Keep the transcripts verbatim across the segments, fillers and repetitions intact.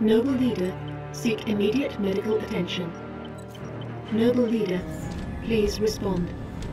Noble Leader, seek immediate medical attention. Noble Leader, please respond.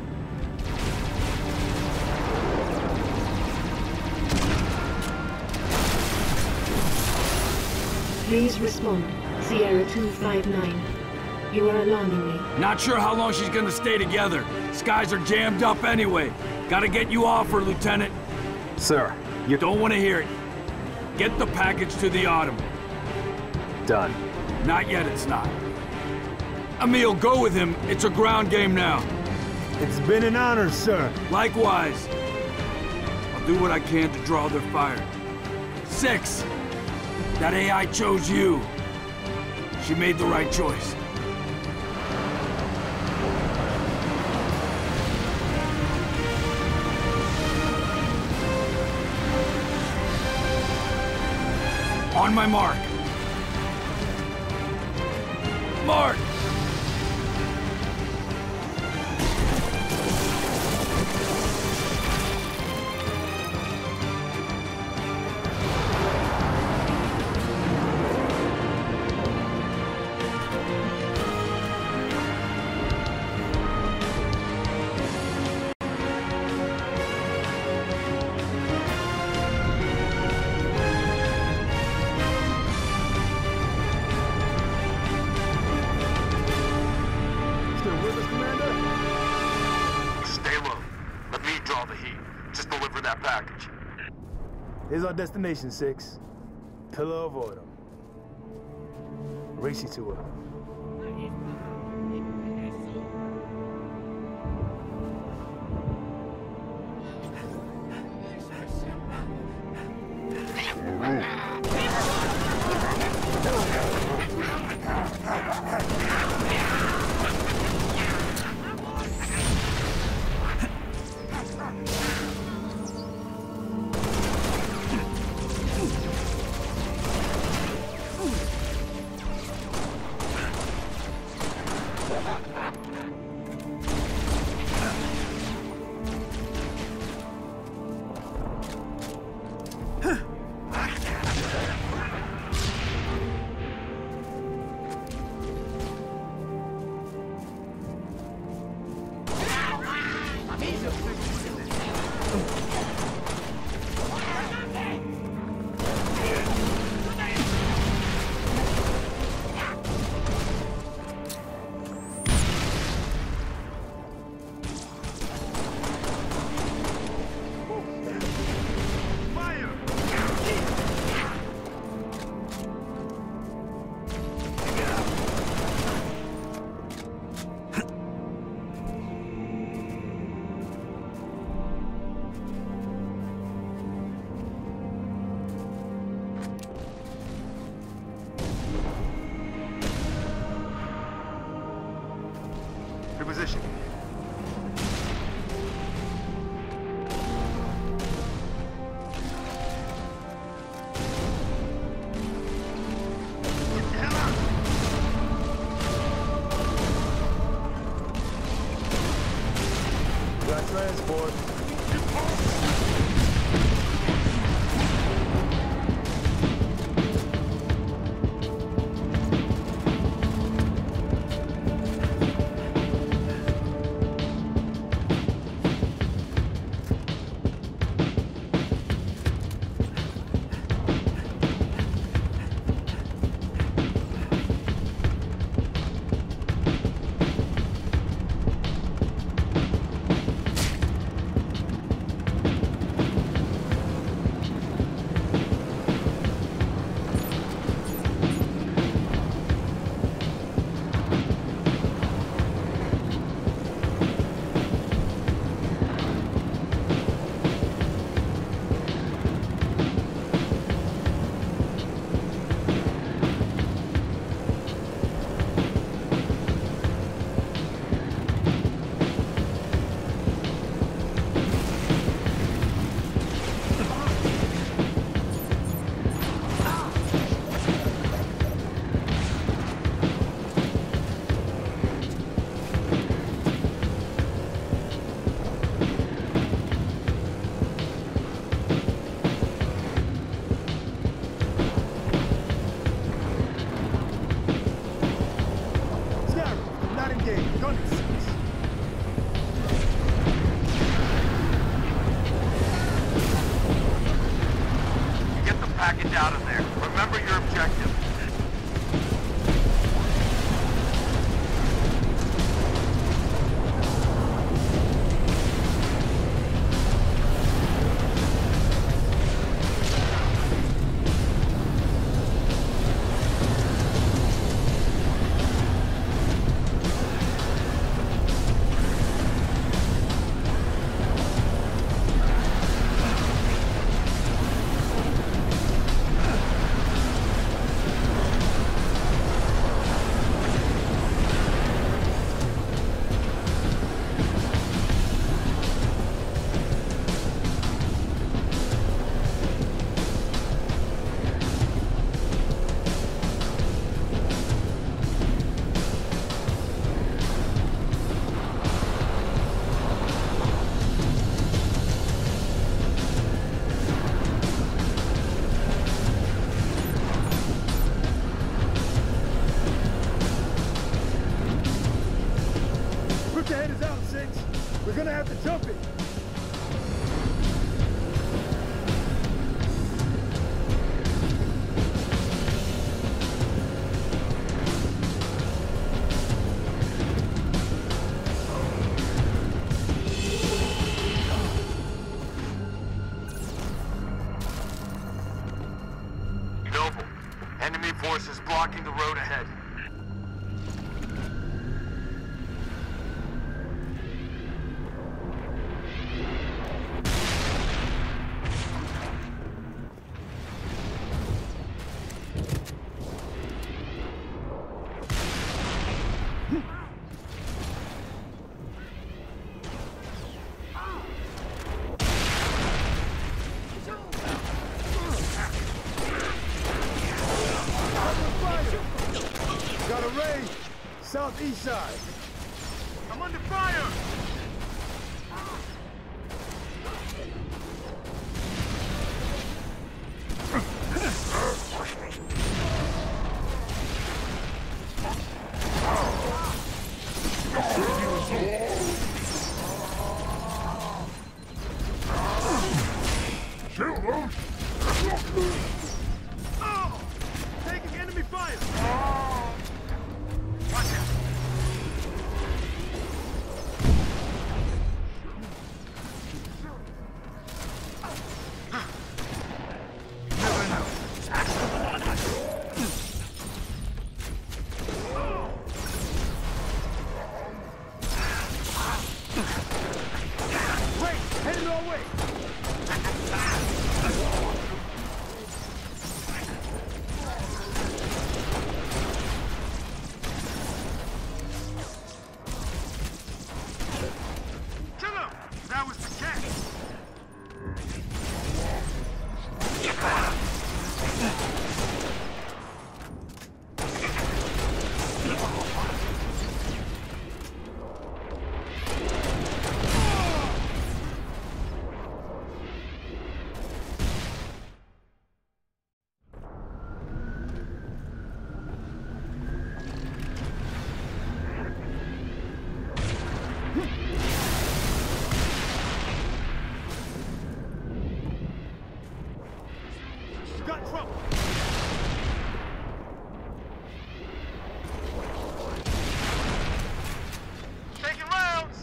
Please respond, Sierra two five nine. You are alarming me. Not sure how long she's gonna stay together. Skies are jammed up anyway. Gotta get you off her, Lieutenant. Sir, you don't want to hear it. Get the package to the Autumn. Done. Not yet, it's not. Emil, go with him. It's a ground game now. It's been an honor, sir. Likewise. I'll do what I can to draw their fire. Six. That A I chose you. She made the right choice. On my mark. Mark! Here's our destination, Six. Pillar of Autumn. Race you to her. Position. Got transport. package out of there. Remember your objective. The head is out, Six. We're gonna have to jump it. Noble, enemy forces blocking the road ahead. Got a raid, southeast side. I'm under fire! Oh! Taking enemy fire! Watch it! Wait! Heading our way! Kill him! That was the catch! Got trouble! Taking rounds!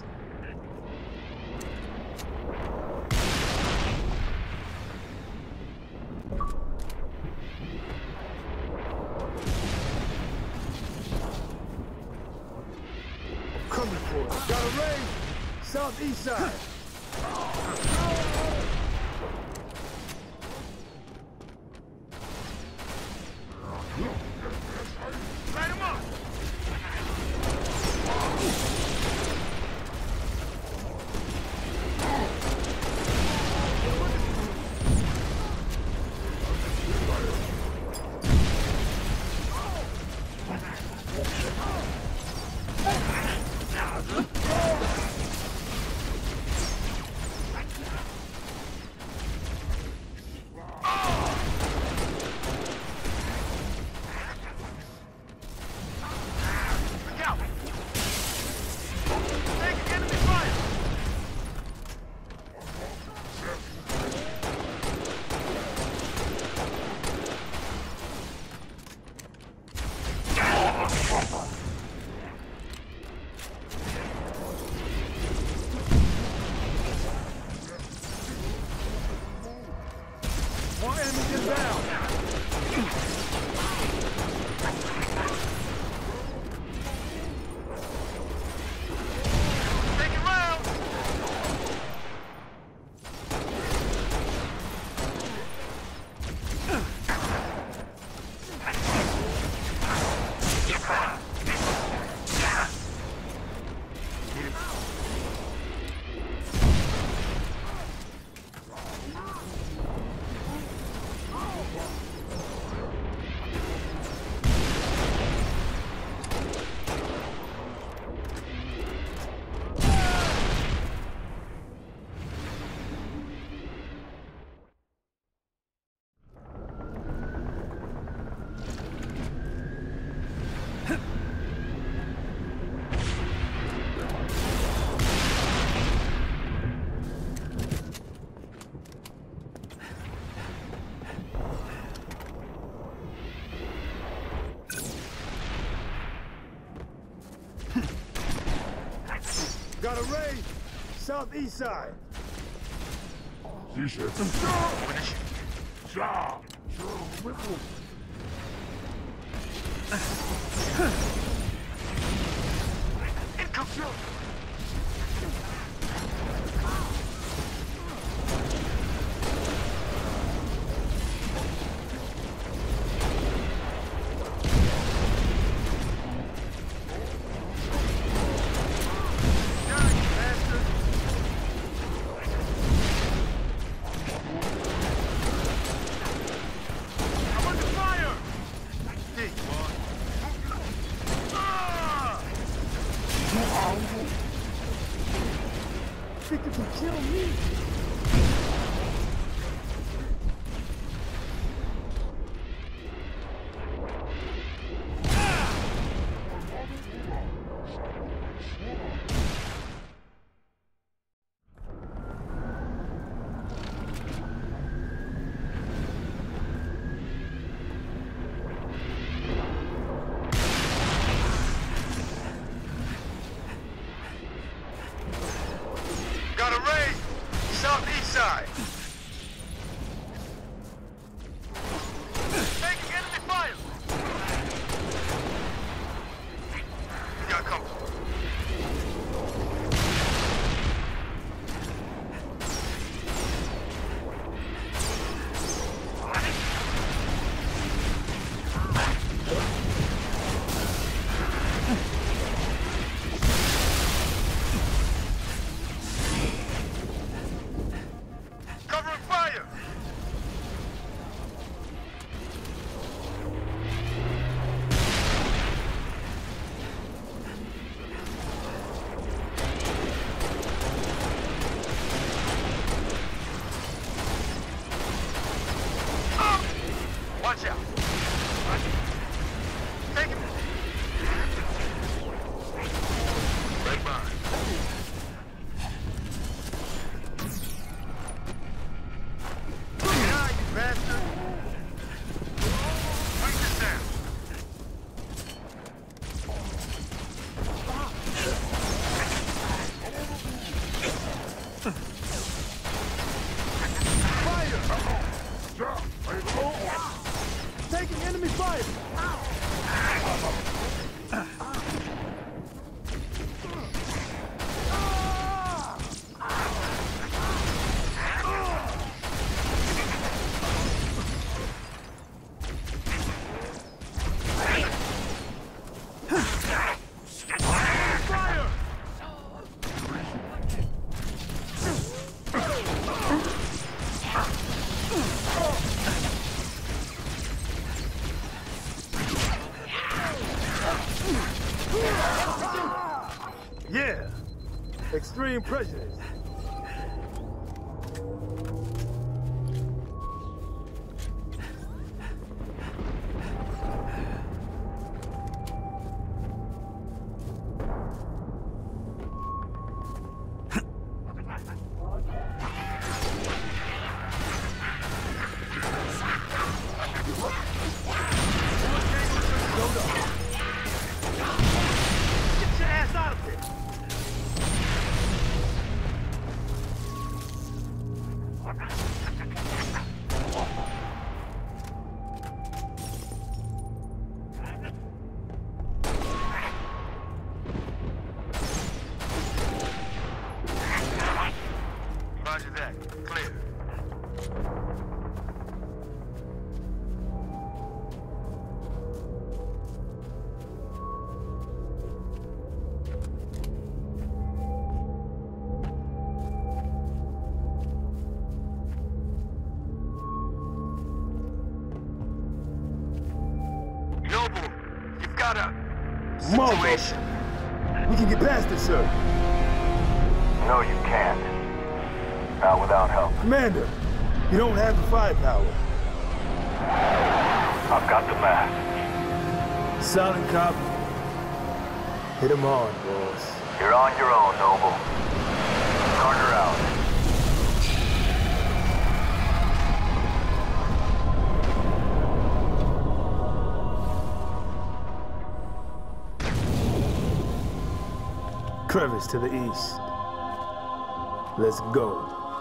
Coming for it. Got a raid, southeast side. Light him up! More enemies inbound. Taking rounds. Got a raid. Southeast side. Think you can kill me? Got a raid. Southeast side. Taking enemy fire. We got company. Covering fire. Watch out. Take him. Right behind. Look out, you bastard. Bring this down. Taking enemy fire. Yeah, extreme prejudice. Get your ass out of here. got a Mother. situation. We can get past this, sir. No, you can't. Not without help. Commander, you don't have the firepower. I've got the mask. Solid copy. Hit him hard, boss. You're on your own, Noble. Carter out. Crevice to the east. Let's go.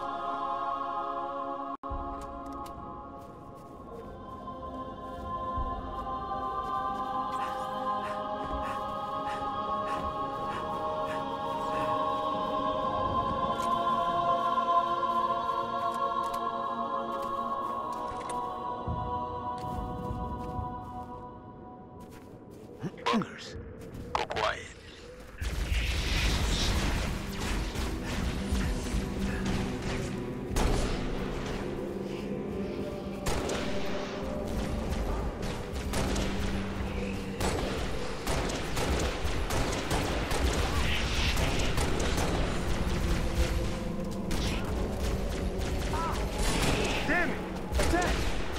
Buggers. Go quiet. Damn it! Attack!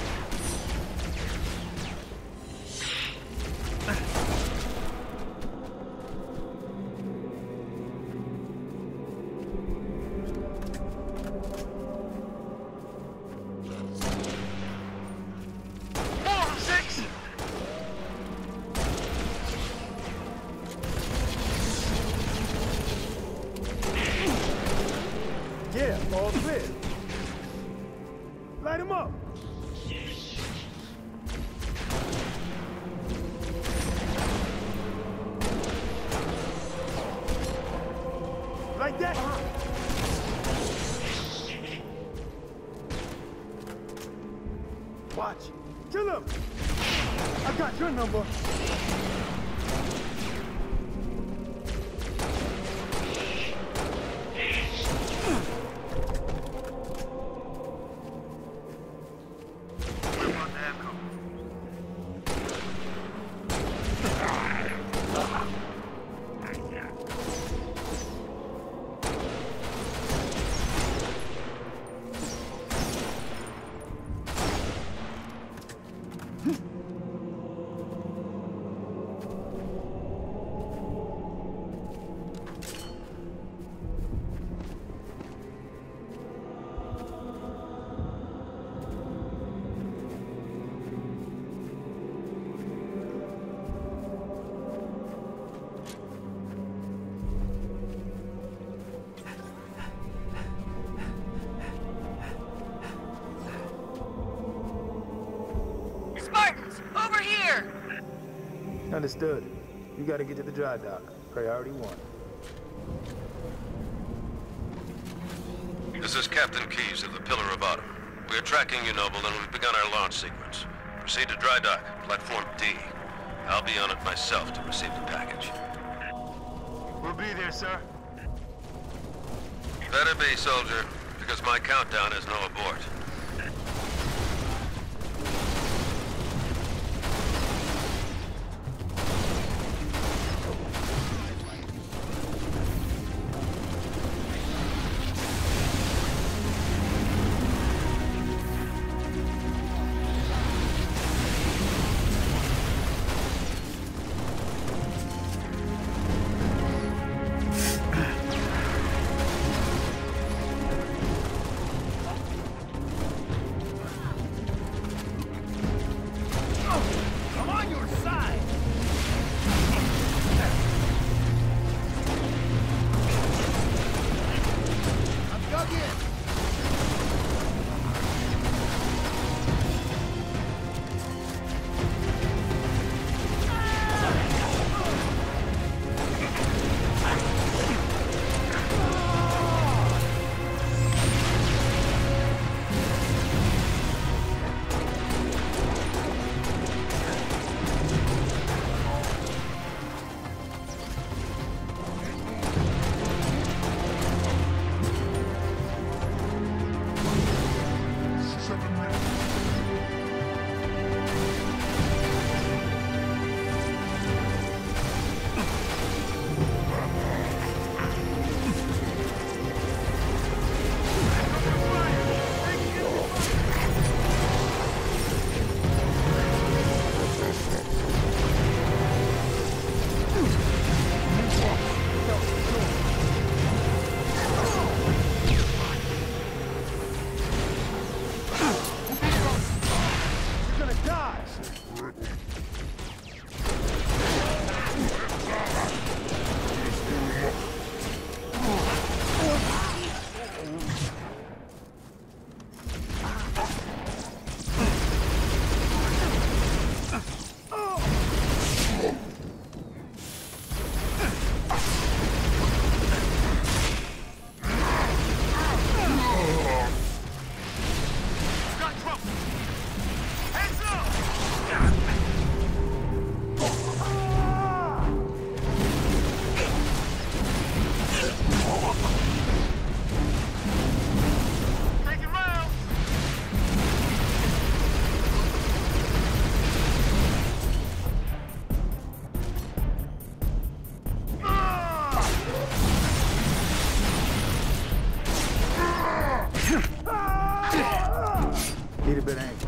Four, six! Yeah, all clear. Light him up. Like that. Watch. Kill him. I got your number. Spartans, over here! Understood. You gotta get to the dry dock. Priority one. This is Captain Keyes of the Pillar of Autumn. We are tracking you, Noble, and we've begun our launch sequence. Proceed to dry dock, platform D. I'll be on it myself to receive the package. We'll be there, sir. Better be, soldier, because my countdown is no abort. it ain't.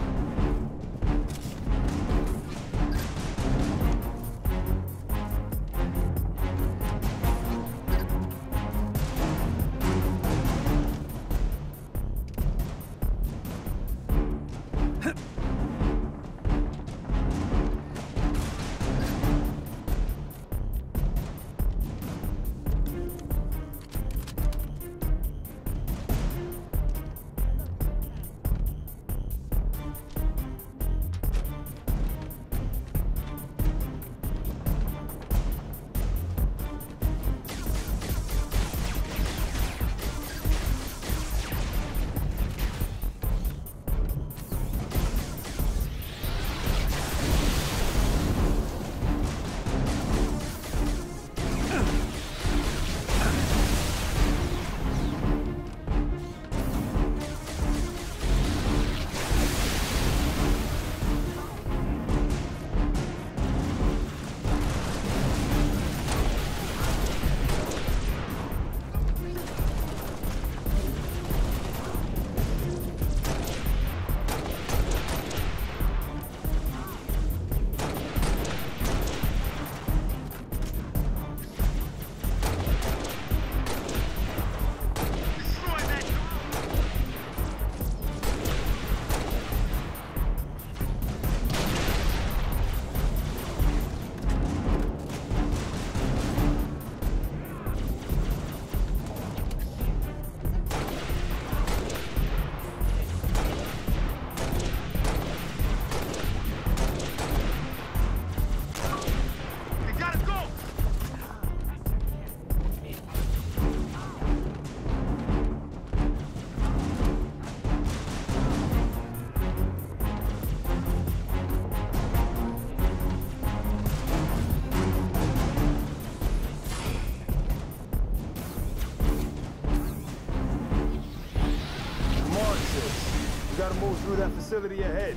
Gotta move through that facility ahead.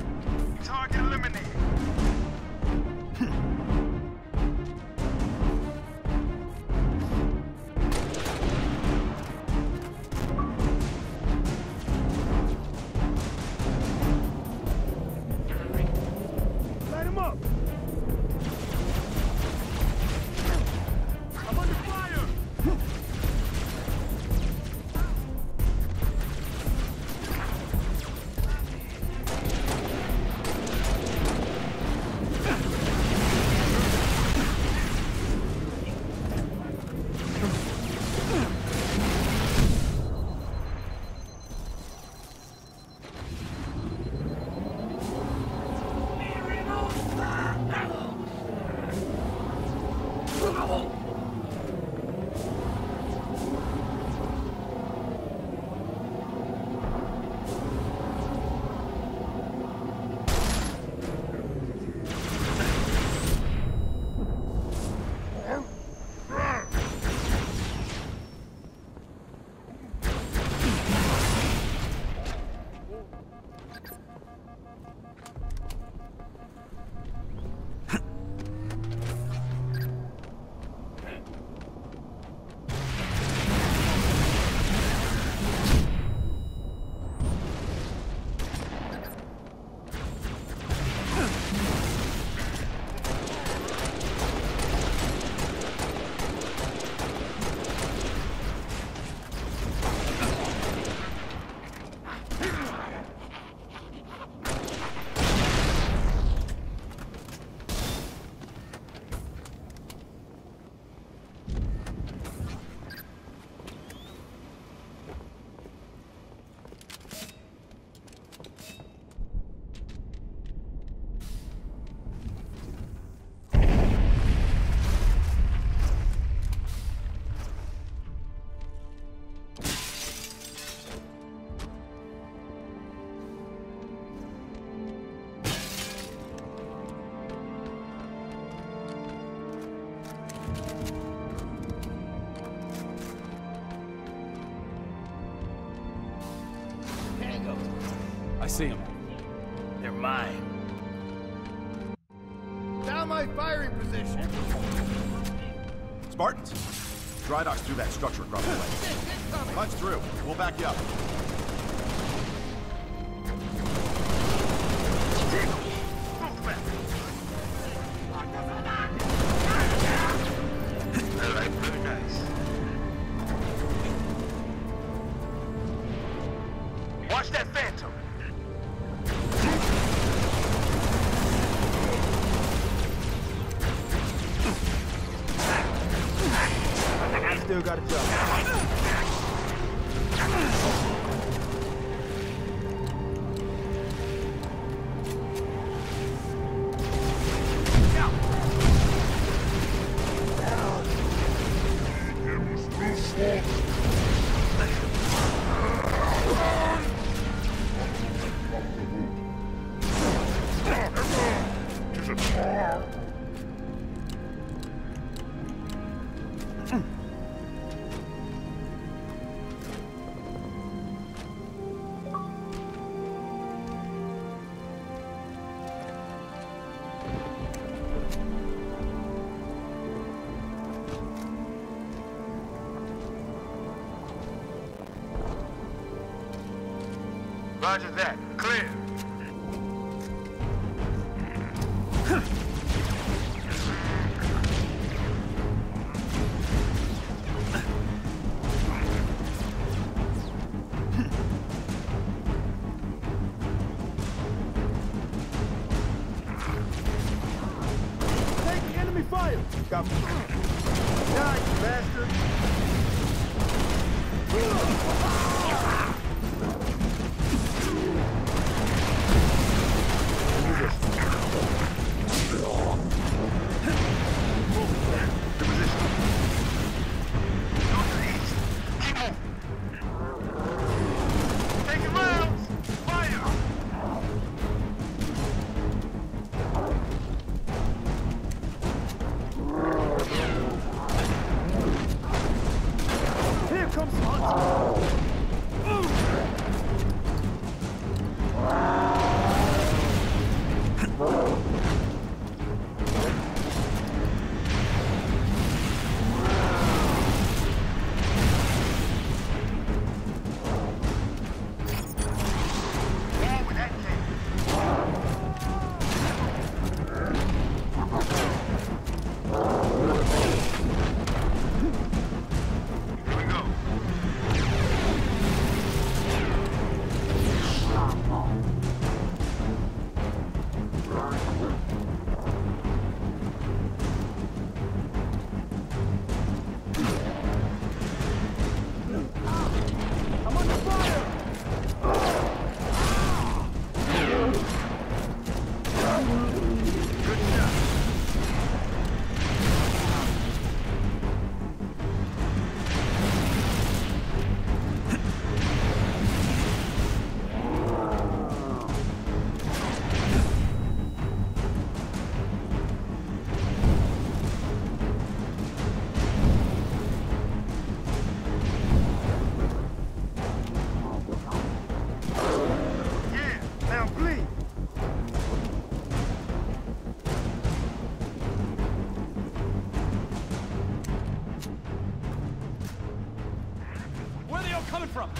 Target eliminated. Light him up! I'm under fire! I see them. They're mine. Down my firing position! Spartans, dry dock's through that structure across the way. Punch through. We'll back you up. still got a job. Roger that. Clear. Take enemy fire! Got me. Die, you bastard! Coming from?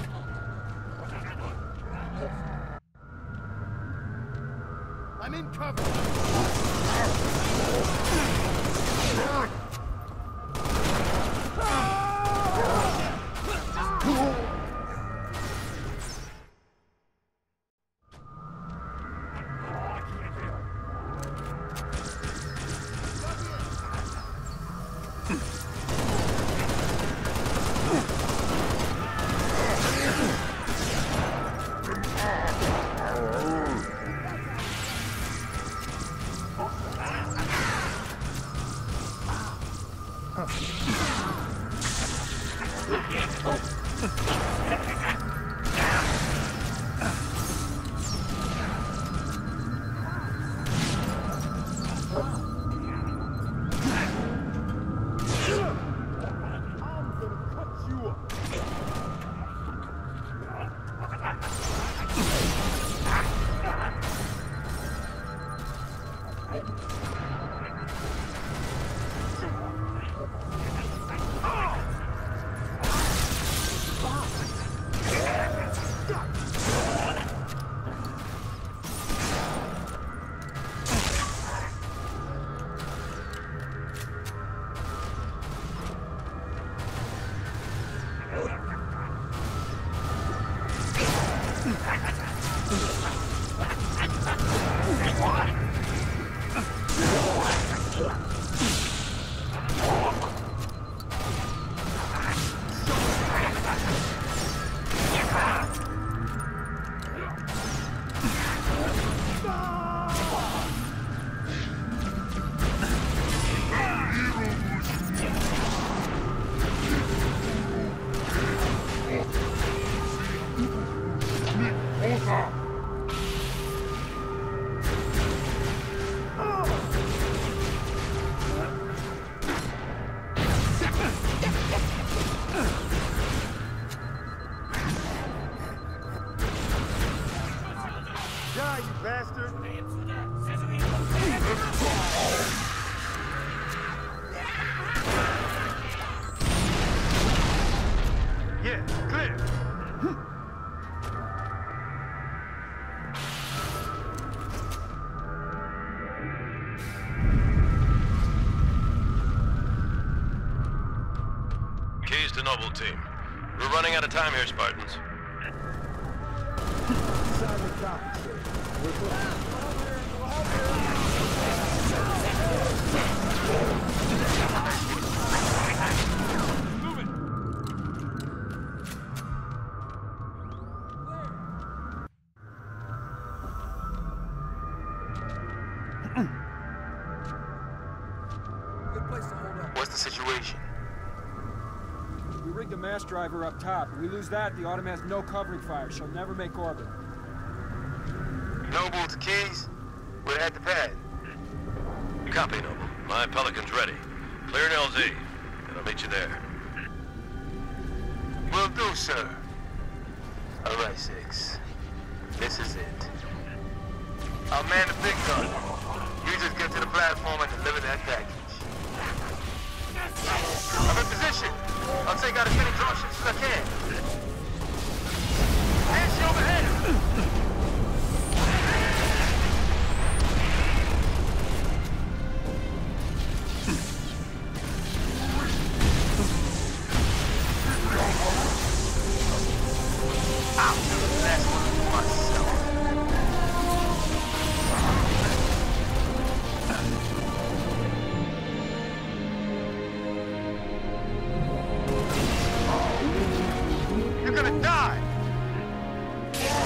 I'm in cover! What? bastard. Yeah, clear. Keys to Noble team. We're running out of time here, Spartans. Solid copy, sir. We're close. Good place to hold up. What's the situation? We rigged a mass driver up top. If we lose that, the Autumn has no covering fire. She'll never make orbit. Noble to Keys? We're at the pad. Copy, Noble. My Pelican's ready. Clear an L Z, and I'll meet you there. Will do, sir. All right, Six. This is it. I'll man the big gun. You just get to the platform and deliver that package. I'm in position. I'll take out as many dropships as I can. Nancy overhead! I'll do the last one myself. You're gonna die!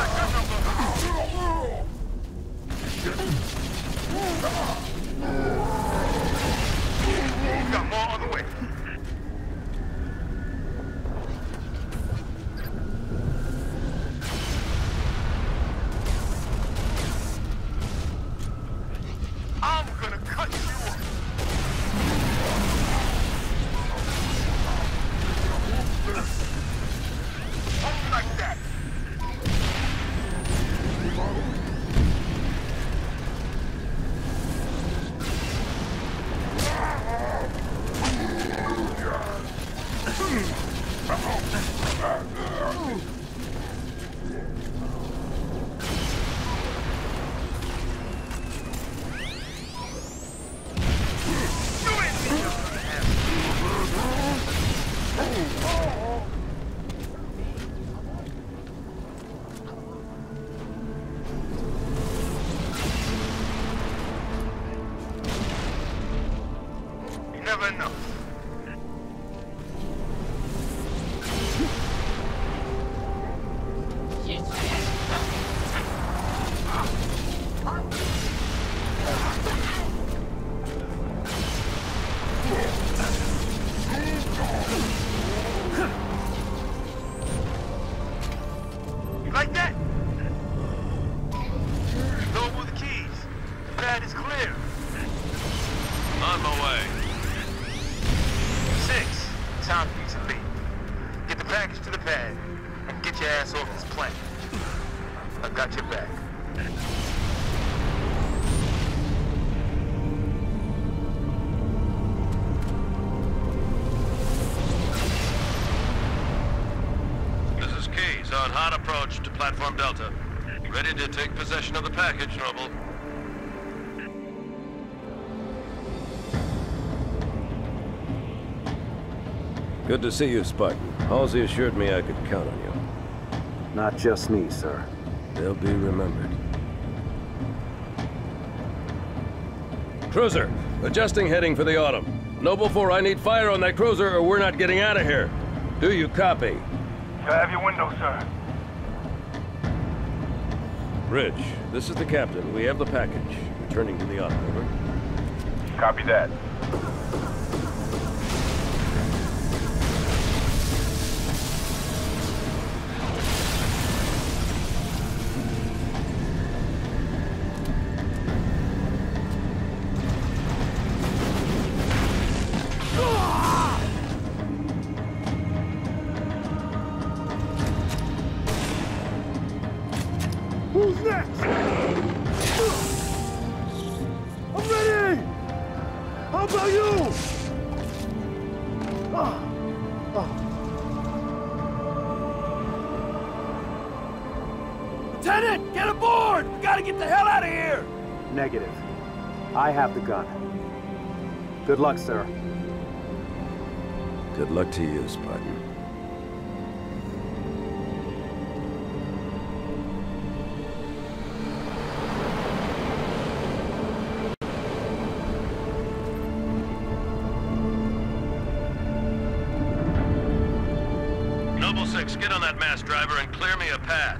Got more on the way. I'm gonna cut you off. Hold like that. You never know. You like that? Go with the keys. The pad is clear. On my way. Six. Time for you to leave. Get the package to the pad and get your ass off this plane. I got your back. This is Keys on hot approach to Platform Delta. Ready to take possession of the package, Noble. Good to see you, Spartan. Halsey assured me I could count on you. Not just me, sir. They'll be remembered. Cruiser, adjusting heading for the Autumn. Noble four, I need fire on that cruiser or we're not getting out of here. Do you copy? You have your window, sir. Bridge, this is the captain. We have the package. Returning to the Autumn, over. Copy that. Who's next? I'm ready! How about you? Ah. Ah. Lieutenant, get aboard! We gotta get the hell out of here! Negative. I have the gun. Good luck, sir. Good luck to you, Spartan. Noble six, get on that mass driver and clear me a path.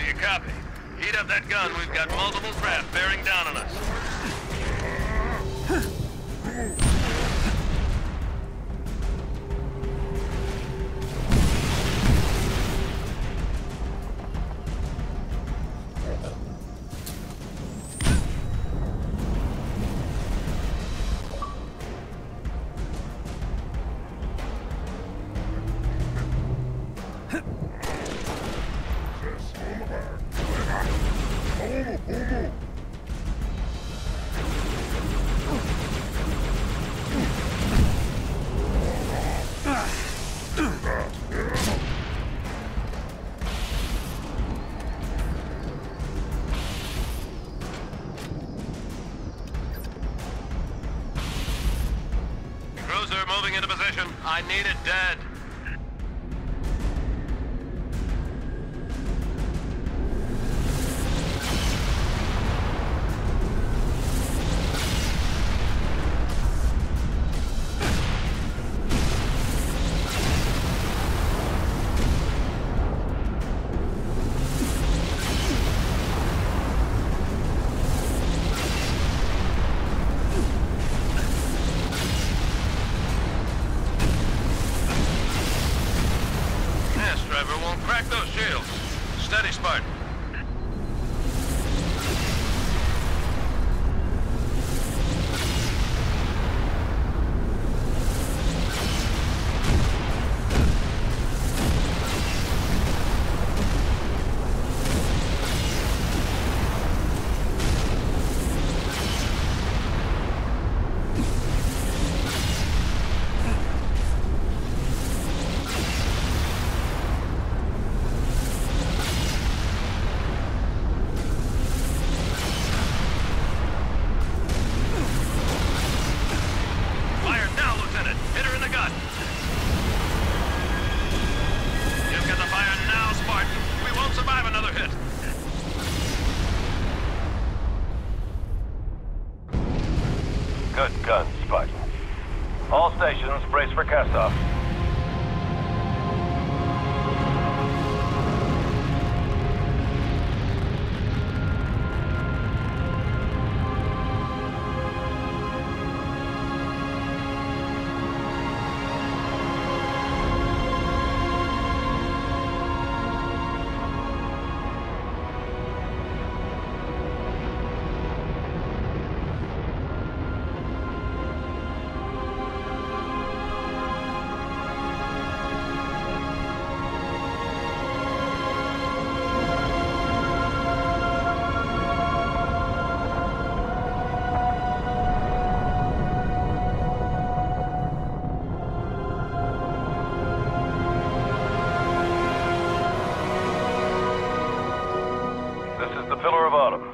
Do you copy? Heat up that gun. We've got multiple craft bearing down on us. Cruiser moving into position. I need it dead. Driver won't crack those shields. Steady, Spartan. Good guns, Spartan. All stations, brace for cast-off. This is the Pillar of Autumn.